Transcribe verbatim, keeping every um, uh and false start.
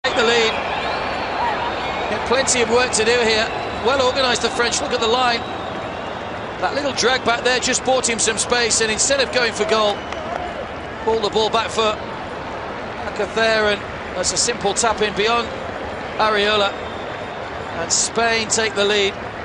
Take the lead. Got plenty of work to do here. Well organised, the French. Look at the line. That little drag back there just bought him some space, and instead of going for goal, pulled the ball back for there, and that's a simple tap in beyond Areola. And Spain take the lead.